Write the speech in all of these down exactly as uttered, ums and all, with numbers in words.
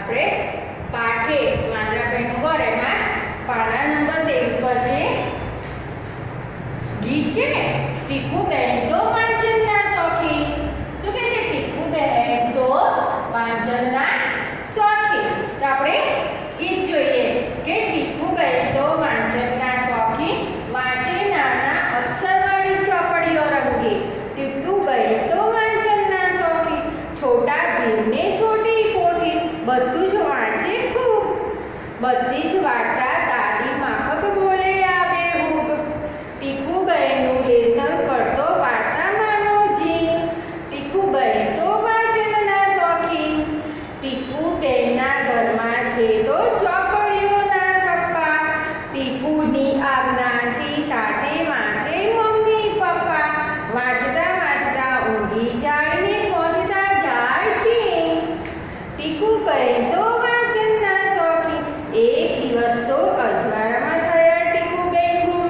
આપણે પાઠે વાંદરાભાઈનું ઘર એમાં પાના નંબર તેર પર છે ગીત છે ને, ટીકુબેન તો વાંચનના શોખીન. શું કહે છે? ટીકુબેન તો વાંચનના શોખીન. તો આપણે ગીત જોઈએ કે ટીકુબેન તો વાંચનના શોખીન, વાંચે નાના અક્ષરવાળી ચોપડીઓ રંગી. ટીકુબેન તો વાંચનના શોખીન, છોટા ભીમને સોટી પોટી, બધું જ વાંચે ખૂબ. બધી જ વાર્તા દાદી માફક બોલે આબેહૂબ. ટીકુબેનનું લેસન કરતો વાર્તામાંનો જીવ. ટીકુબેન તો વાંચનના શોખીન, ટીકુબેનના ઘરમાં છે તો ચોપડીઓના થપ્પા. ટીકુની આજ્ઞાથી સાથે વાંચે મમ્મી પપ્પા. વાંચતા વાંચતા ઊંઘી જાય ને પહોંચતા જાય છે. ટીકુબેન તો વાંચનના શોખીન, એક દિવસ તો અજવાળામાં થયા ટીકુબેન ગુમ.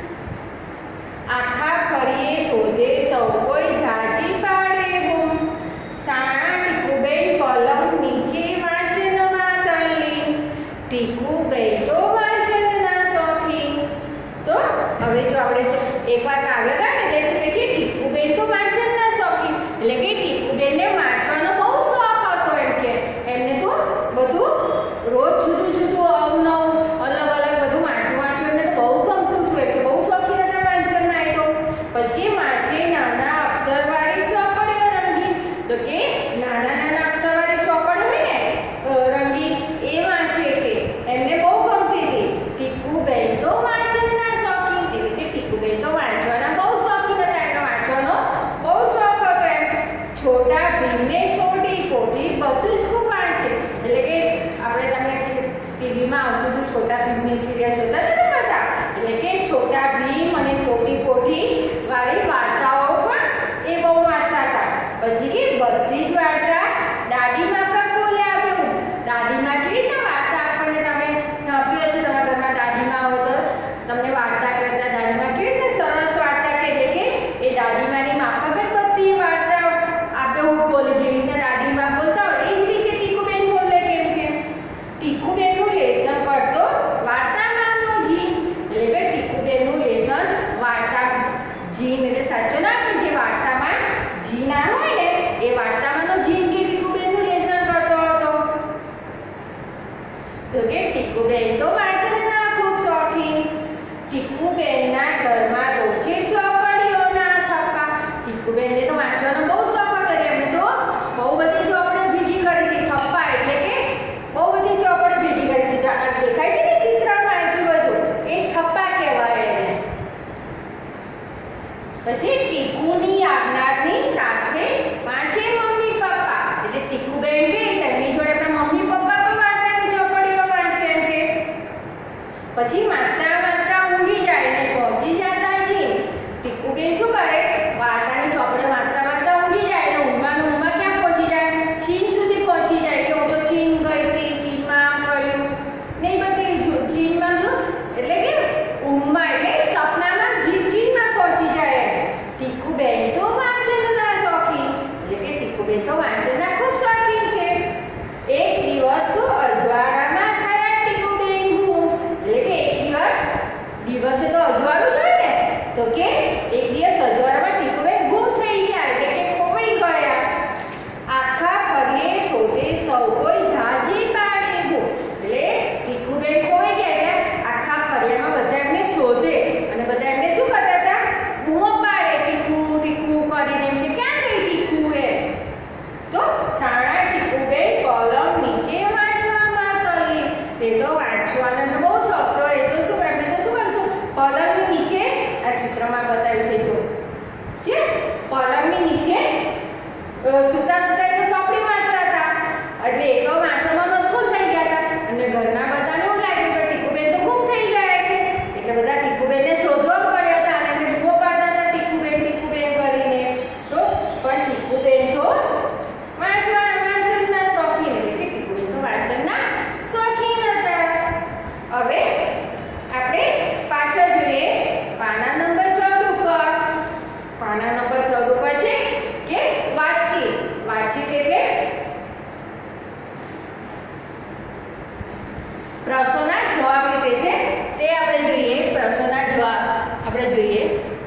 આખા ફરીએ શોધે સૌ કોઈ જાજી પાડે બૂમ. સાણા ટીકુબેન પલંગ નીચે વાંચનમાં તલ્લીન. ટીકુબેન તો વાંચનના શોખીન. તો હવે જો આપણે એકવાર કાવ્ય ગાય એટલે શું કહે છે? ટીકુબેન તો વાંચનના શોખીન, એટલે કે ટીકુબેનને વાંચવાનો બહુ શોખ હતો. એમ કે એમને તો બધું રોજ જુદું જુદું અવનવું અલગ અલગ બધું વાંચવું વાંચવું એમને તો બહુ ગમતું હતું, એટલે બહુ શોખીન હતા વાંચનના. એ તો પછી વાંચે નાના અક્ષરવાળી ચોપડીઓ રંગીન. તો કે નાના નાના અક્ષરવાળી ચોપડી હોય ને રંગીન, એ વાંચે કે એમને બહુ ગમતી હતી. ટીકુબેન તો વાંચનના શોખીન, એટલે કે ટીકુબેન તો વાંચવાના બહુ શોખીન હતા, એમને વાંચવાનો બહુ શોખ હતો. એમ છોટા ભીમને સોટી પોટી બધું જ ખૂબ વાંચે. એટલે કે આપણે તમે ટીવીમાં આવતું હતું છોટા ભીમની સિરિયલ જોતા હતા ને બધા, એટલે કે છોટા ભીમ અને સોટી પોટી વાળી વાર્તાઓ પણ એ બહુ વાંચતા હતા. પછી કે બધી જ વાર્તા દાદીમાં પણ બોલે આવ્યું. દાદીમાં કેવી રીતે વાર્તા આપણને તમે સાંભળ્યું હશે, તમારા ઘરમાં દાદીમાં હોય તો તમને વાર્તા કરતા દાદીમાં કેવી રીતે સરસ વાર્તા કહે. એટલે કે એ દાદીમાની માફક જ બધી વાર્તા આબેહૂબ બોલે. જેવી રીતે દાદીમાં બોલતા હોય એ જ રીતે ટીકુબેન બોલે. કેમ કે ટીકુબેનનું લેસન કરતો વાર્તામાંનો જીન, એટલે કે ટીકુબેનનું લેસન વાર્તા જીન એટલે સાચો ના કે જે વાર્તામાં જીન હોય ને એ વાર્તામાંનો જીન કે ટીકુબેનનું લેસન કરતો હતો. તો કે ટીકુબેન તો વાંચનના ખૂબ શોખીન, ટીકુબેનના ઘરમાં તો છે ચોપડીઓના થપ્પા. ટીકુબેનને તો વાંચવાનો બહુ શોખ હતો, એમને તો બહુ બધી ચોપડીઓ ભેગી કરી હતી. થપ્પા એટલે કે બહુ બધી ચોપડીઓ ભેગી કરી હતી. દેખાય છે ને ચિત્રમાં આપ્યું બધું, એ થપ્પા કહેવાય એને. પછી ટીકુની આજ્ઞાની સાથે વાંચે મમ્મી પપ્પા. એટલે ટીકુબેન કે એમની જોડે આપણા મમ્મી પપ્પા પણ વાર્તાની ચોપડીઓ વાંચે એમ કે. પછી વાંચતા વાંચતા ઊંઘી જાય ને પહોંચી જતા જી. ટીકુબેન શું કરે? વાર્તાની ચોપડીઓ વાંચતા વાંચતા ઊંઘી જાય ને ઊંઘમાં ઊંઘમાં ક્યાં પહોંચી જાય? ચીન સુધી પહોંચી જાય કે હું તો ચીન ગઈ હતી, ચીનમાં આમ કર્યું ને એ બધી ચીનમાં જો એટલે કે ઊંઘમાં એટલે સપનામાં જી ચીનમાં પહોંચી જાય. ટીકુબેન તો વાંચનના શોખીન, એટલે કે ટીકુબેન તો વાંચનના ખૂબ શોખીન છે. એક દિવસ તો અજવાળામાં થયા ટીકુબેન ગુમ. એટલે કે એક દિવસ દિવસે તો અજવાળું જ હોય ને, તો કે એક દિવસ અજવાળામાં ટીકુબેન ગુમ થઈ ગયા, એટલે કે ખોવાઈ ગયા. આખા ફરીએ શોધે સૌ કોઈ જાજી પાડે બૂમ. એટલે ટીકુબેન ખોવાઈ ગયા એટલે આખા ફરિયામાં બધા એમને શોધે અને બધા એમને શું કરતા હતા? બૂમો પાડે, ટીકુ ટીકુ કરીને એમ કે ક્યાં ગઈ ટીકુ એ. તો સાણા ટીકુબેન પલંગ નીચે વાંચવામાં તલ્લીન. તે તો વાંચવાનો એમને બહુ શોખ તો એ તો શું એમને તો શું કરતું? પલંગની નીચે આ ચિત્રમાં બતાવ્યું છે જો છે પલંગની નીચે સુતા સુતા એ તો ચોપડી વાંચતા હતા. એટલે એ તો વાંચવામાં મશગુલ થઈ ગયા હતા અને ઘરના બધાને એવું લાગ્યું કે ટીકુબેન તો ગુમ થઈ ગયા છે. એટલે બધા ટીકુબેનને શોધવા પડ્યા હતા અને એમને બૂમો પાડતા હતા ટીકુબેન ટીકુબેન કરીને. તો પણ ટીકુબેન તો વાંચવા વાંચનના શોખીન, એટલે કે ટીકુબેન તો વાંચનના શોખીન હતા. હવે આપણે પાછળ જોઈએ પાના નંબર ચૌદ ઉપર. પાના નંબર ચૌદ ઉપર છે કે વાંચી વાંચી પ્રશ્નોના જવાબ રીતે છે તે આપણે જોઈએ. પ્રશ્નોના જવાબ આપણે જોઈએ.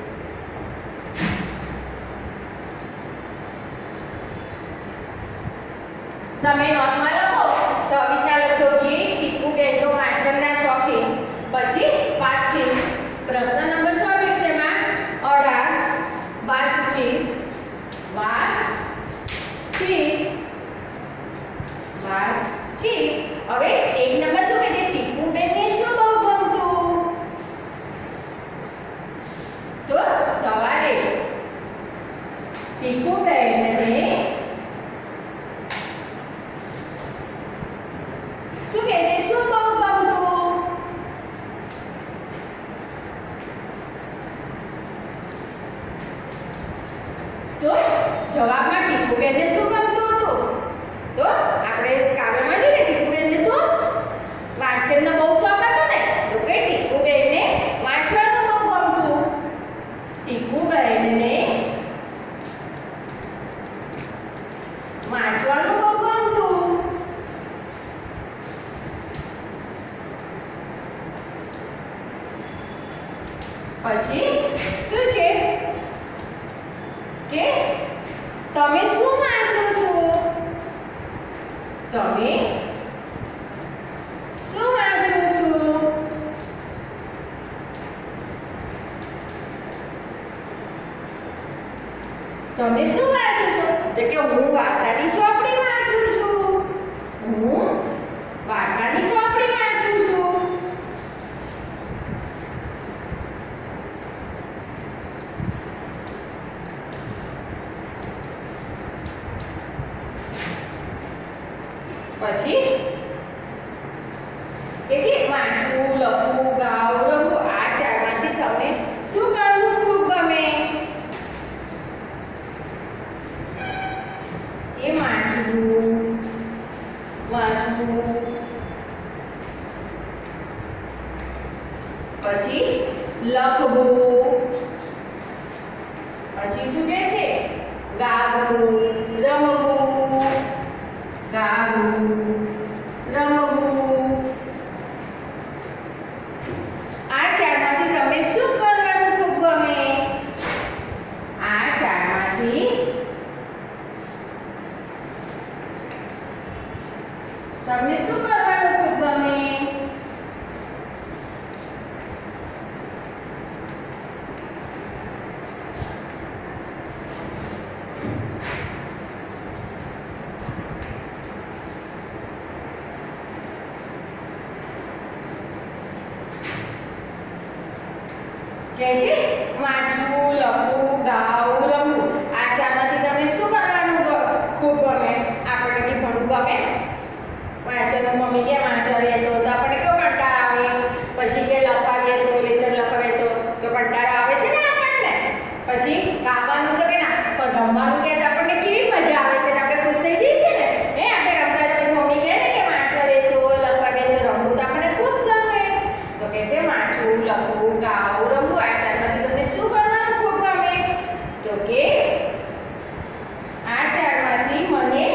તમે નોટમાં લખો તો આવી રીતના લખો ગીત ટીકુબેન તો વાંચનના શોખીન. પછી વાતચીત. પ્રશ્ન નંબર સો આવ્યો છે એમાં અઢાર. વાતચીત વાતચીત વાતચીત. હવે એક નંબર શું કહે છે? ટીકુબેનને શું બહુ ગમતું? તો સવારે ટીકુબેનને શું કહે છે? શું બહુ ગમતું? તો જવાબમાં ટીકુબેનને શું ગમતું હતું? તો આપણે કાવ્યમાં જોઈએ ટીકુબેનને તો વાંચનનો બહુ શોખ હતો ને, તો કે ટીકુબેનને વાંચવાનું બહુ ગમતું. ટીકુબેનને વાંચવાનું બહુ ગમતું. પછી શું છે કે તમે શું વાંચો છો? તમે શું વાંચો છો? તમે શું વાંચો છો? તો કે હું વાર્તાની ચોપડી વાંચું છું. હું વાર્તાની ચોપડી વાંચું છું. પછી કે છે વાંચવું, લખવું, ગાવું, રમવું. આ ચારમાંથી તમને શું કરવું ખૂબ ગમે? એ વાંચવું વાંચવું પછી લખવું. પછી શું કહે છે? ગાવું, રમવું ગાવું, રમવું. આ ચારમાંથી તમને શું કરવાનું ખૂબ ગમે? આ ચારમાંથી તમને શું કરવાનું ખૂબ ગમે? કે છે વાંચવું, લખવું, ગાવું, રમવું. આ ચારમાંથી તમને શું કરવાનું ખૂબ ગમે? આપણે કે ભણવું ગમે? વાંચવાનું મમ્મી કે વાંચવા બેસો તો આપણે કેવો કંટાળો આવે. પછી કે લખવા બેસો, લેસન લખવા બેસો તો કંટાળો આવે છે ને આપણને. પછી ગાવાનું તો કે ના, પણ રમવાનું કે આપણને કેવી મજા આવે છે, આપણે ખુશ થઈ જઈએ છીએ ને. હે આપણે રમતા હતા મમ્મી કહે ને કે વાંચવા બેસો, લખવા બેસો, રમવું તો આપણને ખૂબ ગમે. તો કે છે વાંચવું, લખવું, ગાવું, રમવું. આ ચારમાંથી તમને શું કરવાનું ખૂબ ગમે? તો કે આ ચારમાંથી મને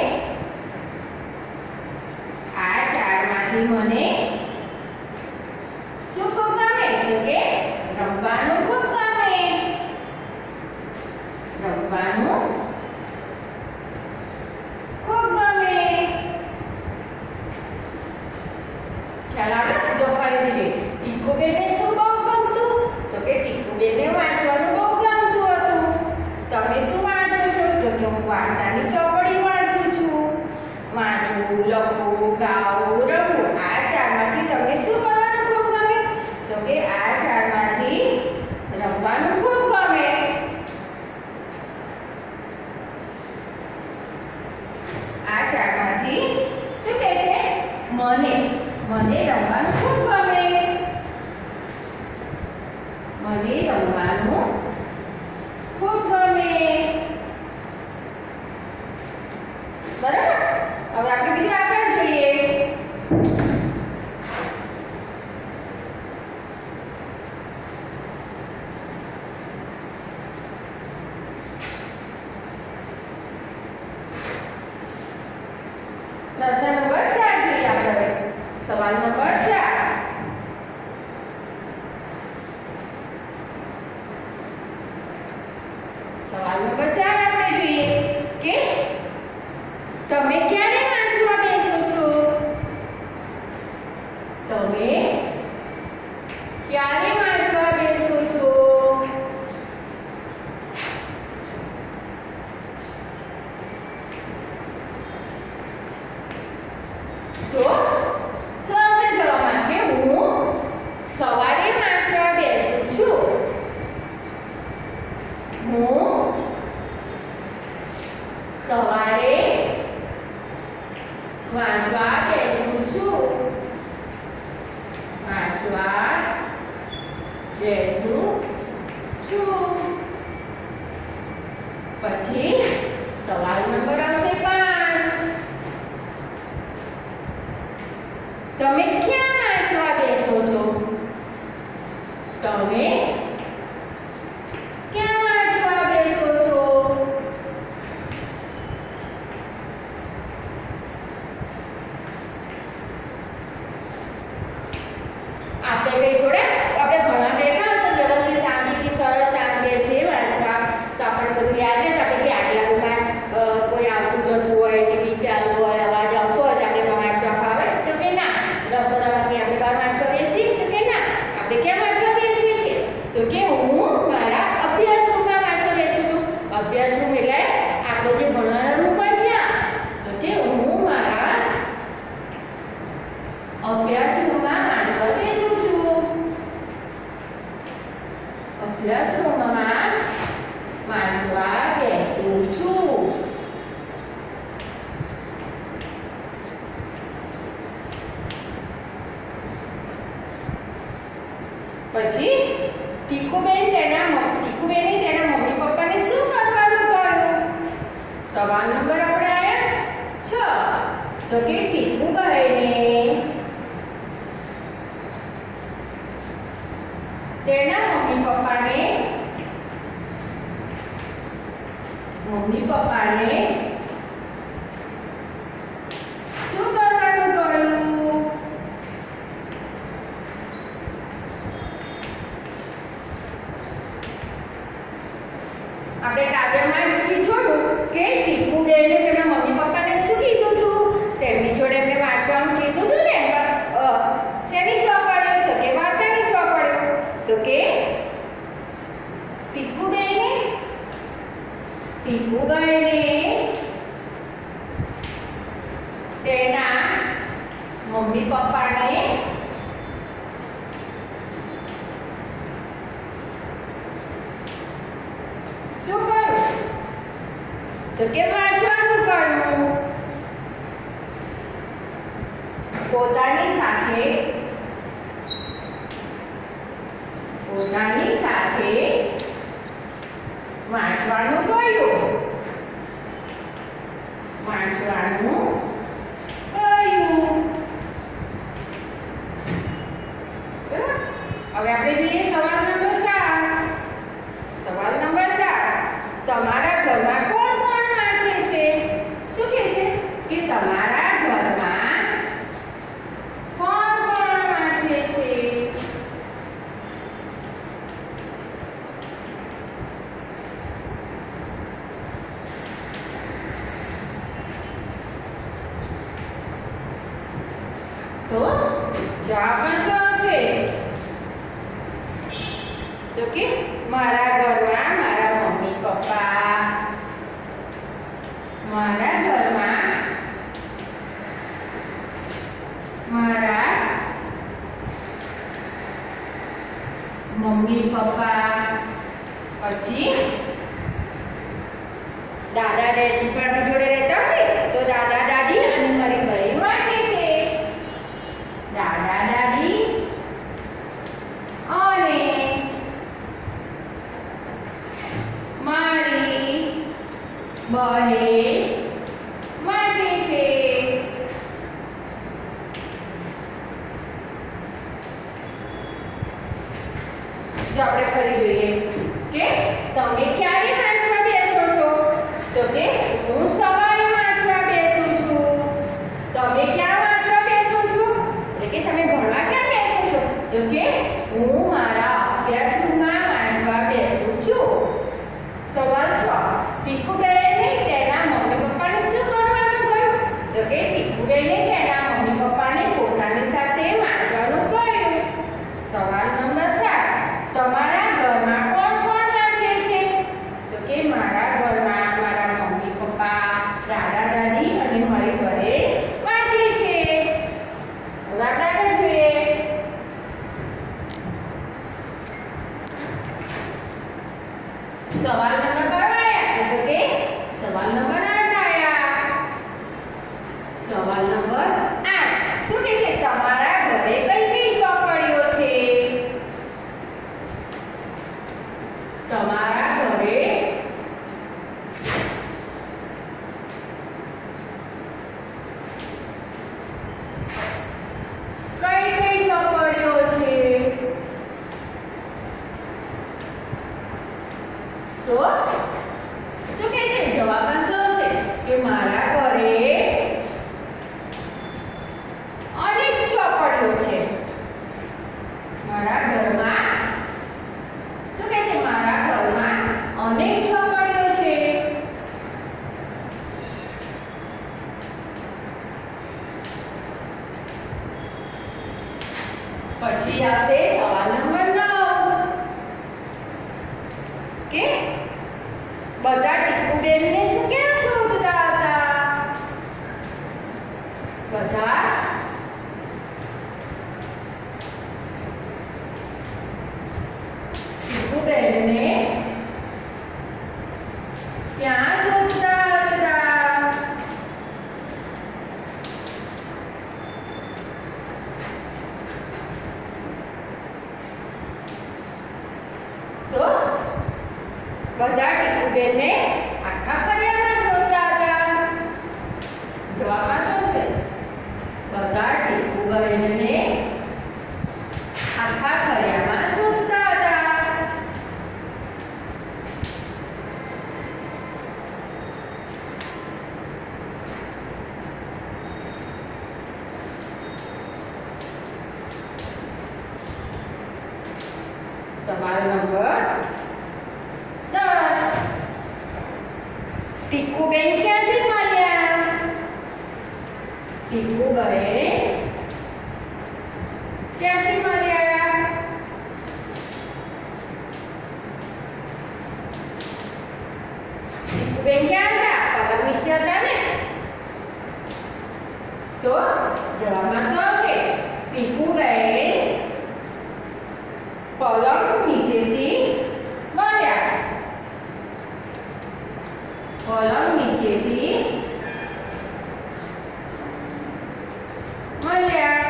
આ ચારમાંથી મને શું ખૂબ ગમે? તો કે રમવાનું ખૂબ ગમે. રમવાનું ખૂબ ગમે. ખ્યાલ આવે? જો ફરીથી જોઈએ. ટીકુબેનને શું બહુ ગમતું? તો કે ટીકુબેનને વાંચવાનું બહુ ગમતું હતું. તમે શું વાંચો છો? તો કે હું વાર્તાની ચોપડી વાંચું છું. વાંચવું, લખવું, ગાવું, રમવું. આ ચારમાંથી તમને શું કરવાનું ખૂબ ગમે? તો કે આ ચારમાંથી રમવાનું ખૂબ ગમે. આ ચારમાંથી શું કહે છે? મને મને રમવાનું ખૂબ ગમે. મને રમવાનું ખૂબ ગમે. બરાબર? હવે આપણે બીજું આગળ જોઈએ. પ્રશ્ન નંબર ચાર જોઈએ આપણે. સવાલ નંબર ચાર. તો શું આવશે જવાબમાં કે હું સવારે વાંચવા બેસું છું. હું સવારે વાંચવા બેસું છું. વાંચવા બેસું છું. પછી સવાલ નંબર આવશે પાંચ. તમે ક્યાં વાંચવા બેસો છો? તમે ક્યાં વાંચવા બેસો છો? આપણે કઈ જોડે આપણે ભણવા બેઠા તો વ્યવસ્થિત શાંતિથી સરસ શાંત બેસી વાંચવા તો આપણને બધું યાદ રહે. તો આપણે કે આટલા રૂમમાં કોઈ આવતું જતું હોય, ટીવી ચાલુ હોય, અવાજ આવતો હોય તો આપણે વાંચવા ફાવે? તો કે ના. રસોડામાંથી આપણે બહાર વાંચવા બેસી? તો કે ના. આપણે ક્યાં વાંચવા બેસીએ છીએ? તો કે હું મારા અભ્યાસ રૂમમાં વાંચવા બેસું છું. અભ્યાસ રૂમ એટલે આપણો જે ભણવાનો રૂમ હોય ત્યાં. તો કે હું મારા અભ્યાસ રૂમમાં વાંચવા બેસું છું. અભ્યાસ રૂમમાં વાંચવા બેસું છું. પછી ટીકુબેન તેના ટીકુબેને તેના મમ્મી પપ્પાને શું કરવાનું કહ્યું? સવાલ નંબર આપણે આયા છ. તો કે ટીકુબાઈને તેના મમ્મી પપ્પાને મમ્મી પપ્પાને શું કરવાનું કહ્યું? આપણે કાવ્યમાં લખી જોયું કે ટીકુબેને તેના મમ્મી પપ્પાને શું કીધું હતું? તેમની જોડે એમને વાંચવાનું કીધું હતું ને. શેની ચોપડીઓ? તો કે વાર્તાની ચોપડીઓ. તો કે ટીકુબેને ટીકુબાઈને તેના મમ્મી પપ્પાને શું કહ્યું? તો કે વાંચવાનું કહ્યું. પોતાની સાથે પોતાની સાથે વાંચવાનું કહ્યું. વાંચવાનું કહ્યું. હવે આપણે જોઈએ સવાલ નંબર સાત. સવાલ નંબર સાત. તમારા ઘરમાં કોણ કોણ વાંચે છે? શું કહે છે કે તમારા ઘરમાં કોણ કોણ વાંચે છે? તો જવાબમાં શું આવશે? તો કે મારા ઘરમાં મારા મમ્મી પપ્પા. મારા ઘરમાં મારા મમ્મી પપ્પા. પછી દાદા દાદી પણ જોડે રહેતા હોય તો દાદા દાદી અને મારી બહેન વાંચે છે. દાદા દાદી અને મારી બહેન વાંચે છે. જો આપણે ફરી જોઈએ કે તમે ક્યારે વાંચવા બેસો છો? તો કે હું સવારે વાંચવા બેસું છું. તમે ક્યાં વાંચવા બેસો છો? એટલે કે તમે ભણવા ક્યાં બેસો છો? તો કે હું મારા અભ્યાસ રૂમમાં વાંચવા બેસું છું. સવાલ છ. ટીકુબેને તેના મમ્મી પપ્પાને શું કરવાનું કહ્યું? તો કે ટીકુબેને તેના મમ્મી પપ્પાને પોતાની સાથે વાંચવાનું કહ્યું. સવાલ નંબર સાત. તમારા ઘરમાં કોણ કોણ વાંચે છે? તો કે મારા ઘરમાં મારા મમ્મી પપ્પા, દાદા દાદી અને મારી બહેન વાંચે છે. શું કહે છે? તમારા ઘરે કઈ કઈ ચોપડીઓ છે? તમારા ઘરે કઈ કઈ ચોપડીઓ છે? તો શું કહે છે? જવાબમાં શું છે કે મારા ઘરે અનેક ચોપડીઓ છે. મારા ઘરમાં શું કહે છે? મારા ઘરમાં અનેક ચોપડીઓ છે. પછી આવશે સવાલ નંબર નવ કે બધા ટીકુબેનને શું ક્યાં શોધતા હતા? બધા ટીકુબેનને ક્યાં શોધતા હતા? તો બધા ટીકુબેનને આખા ફળિયામાં શોધતા હતા. જવાબમાં શું છે? બધા ટીકુબેનને આખા ફળિયામાં શોધતા હતા. સવાલ નંબર દસ ટીકુબેન ક્યાંથી મળ્યા? ટીકુબેન ક્યાંથી મળ્યા? ટીકુબેન ક્યાં હતા? પલંગ નીચે હતા ને? તો જવાબમાં શું આવશે? ટીકુબેન પલંગ નીચેથી મળ્યા. પલંગ નીચેથી મળ્યા.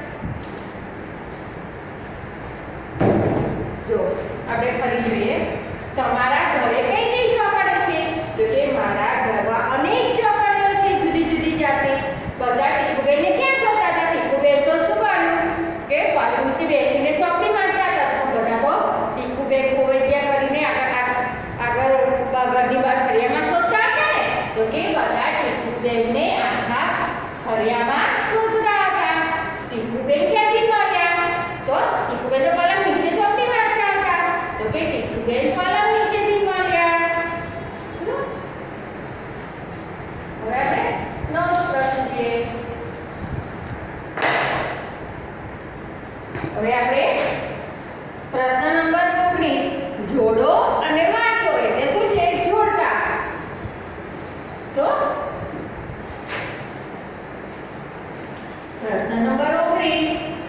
જો આપણે ફરી જોઈએ. તમારા ઘરે કઈ કઈ ચોપડીઓ છે? તો કે મારા ઘરમાં અનેક ચોપડીઓ છે જુદી જુદી જાતની. બધા ટીકુબેનને ક્યાં શોધતા હતા? ટીકુબેન તો શું કર્યું કે પલંગ નીચે બેસીને ચોપડી વાંચતા હતા. બધા તો ટીકુબેન ખોવાઈ કરીને આગળ આગળ ઘરની બહાર ફળિયામાં શોધતા હતા ને? તો કે બધા ટીકુબેનને આખા ફળિયામાં શોધતા હતા. ટીકુબેન ક્યાંથી મળ્યા? તો ટીકુબેન તો પલંગ નીચે ચોપડી વાંચતા હતા. તો કે ટીકુબેન પલંગ નીચેથી મળ્યા. હવે આપણે નવો પ્રશ્ન છે. હવે આપણે પ્રશ્ન નંબર ઓગણીસ જોડો અને વાંચો એટલે શું છે? જોડતા. તો પ્રશ્ન નંબર ઓગણીસ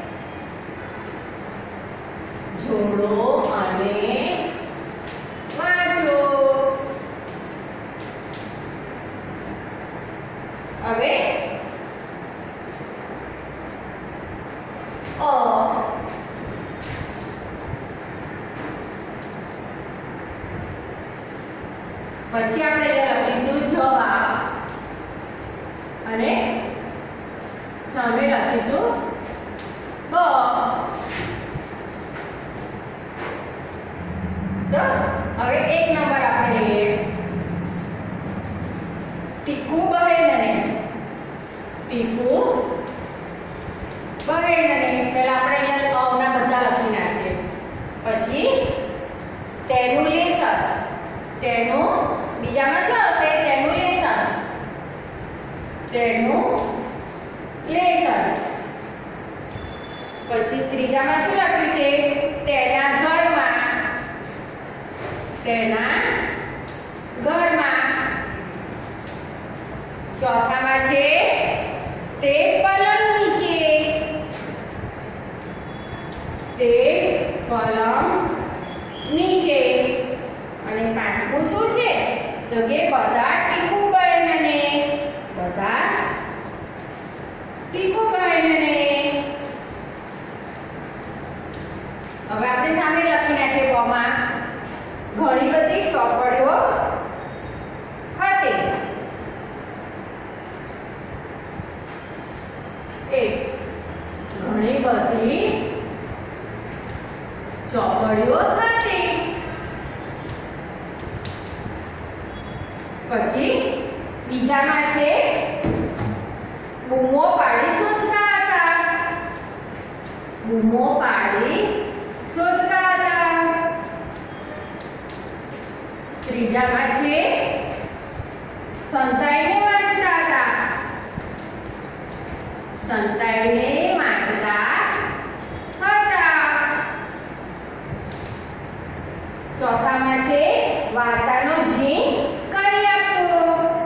જોડો અને વાંચો. હવે અ પછી આપણે લખીશું જવાબ અને સામે લખીશું બ. તો હવે એક નંબર આપણે લઈએ. ટીકુબહેનને ટીકુ બહેનને પહેલા આપણે અહીંયા અવના બધા લખી નાખીએ. પછી તેનું લેસન તેનું બીજામાં શું આવશે? તેનું લેસન તેનું લેસન. પછી ત્રીજામાં શું લખ્યું છે? તેના ઘરમાં તેના ઘરમાં. ચોથામાં છે તે પલંગ નીચે તે પલંગ નીચે. અને પાંચમું શું છે? તો કે બધા ટીકુબહેનને બધા ટીકુબહેનને. હવે આપણે સામે લખી નાખીએ કોમાં. ઘણી બધી ચોપડીઓ હતી. એ ઘણી બધી ચોપડીઓ હતી. પછી બીજામાં છે બૂમો પાડી શોધતા હતા. બૂમો પાડી શોધતા હતા. ત્રીજામાં છે સંતાઈને વાંચતા હતા. સંતાઈને વાંચતા હતા. ચોથામાં છે વાર્તાનો જીન કરી આપતો.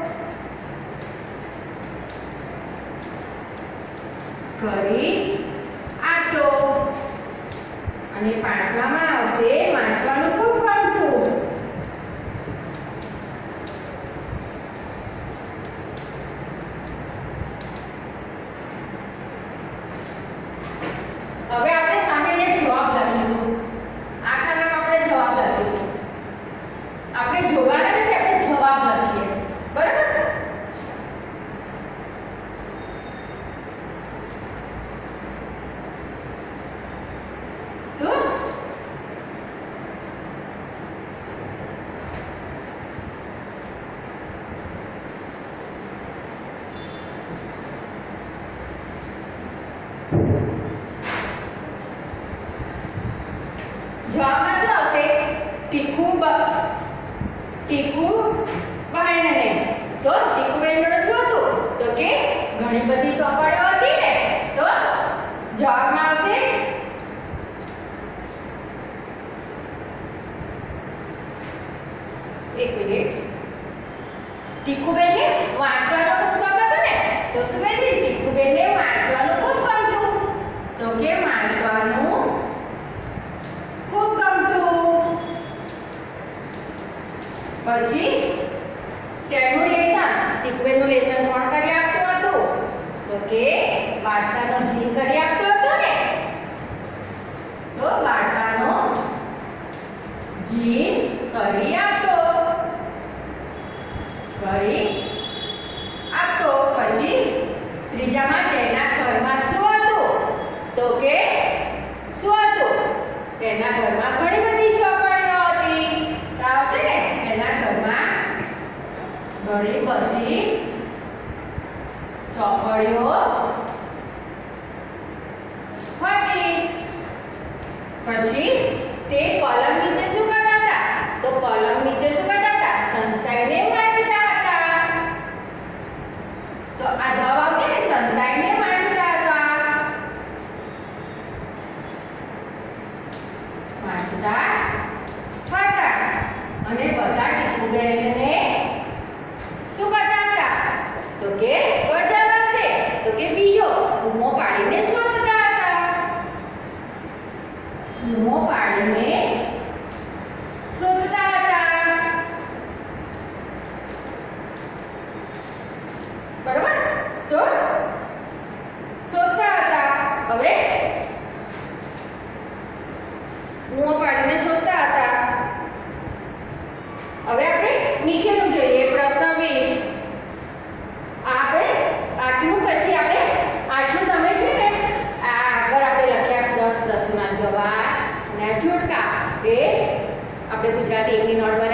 કરી આપતો. અને પાંચમામાં આવશે વાંચવાનું ખૂબ ગમતું. હવે આપણે સામે એક જવાબ લખીશું. આખામાં આપણે જવાબ લખીશું. આપણે જોવાના નથી, આપણે જવાબ લખીએ. બરાબર? તો જવાબમાં શું આવશે? ટીકુ ટીકુબહેનને. તો ટીકુબહેન જોડે શું હતું? તો કે ઘણી બધી ચોપડીઓ હતી ને. તો જવાબમાં આવશે એક મિનિટ. ટીકુબહેનને વાંચવાનો ખૂબ શોખ હતો ને. તો શું કહે છે? ટીકુબહેનને વાંચવાનું ખૂબ ગમતું. તો કે વાંચવાનું ખૂબ ગમતું. પછી તેનું લેસન, ટીકુબહેનનું લેસન કોણ કરી આપતું હતું? તો કે વાર્તાનો જીન કરી આપતો હતો ને. તો વાર્તાનો જીન કરી આપતો. કરી આપતો. પછી ત્રીજામાં તેના ઘરમાં શું હતું? તો કે શું હતું? તેના ઘરમાં ઘણી બધી ચોપડીઓ હતી. તો આવશે ને તેના ઘરમાં ઘણી બધી ચોપડીઓ હતી. પછી તે પલંગ નીચે શું કરતા હતા? તો પલંગ નીચે શું કરતા હતા? સંતાઈને વાંચતા હતા. તો આ જવાબ આવશે ને, સંતાઈને વાંચતા હતા. વાંચતા હતા. અને બધા ટીકુબહેનને શું કરતા હતા? તો કે બધા આવશે. તો કે બીજો બૂમો પાડીને શોધતા હતા. બૂમો પાડીને શોધતા હતા. બરોબર? તો શોધતા હતા. હવે બૂમો પાડીને શોધતા હતા. હવે આપણે નીચેનું જોઈએ. પ્રશ્ન વીસ. આપણે આટલું પછી આપણે આટલું તમે છે ને આ આગળ આપણે લખ્યા દસ દસ ના જવાબ અને જોડકા એ આપણે ગુજરાતી એકની નોટમાં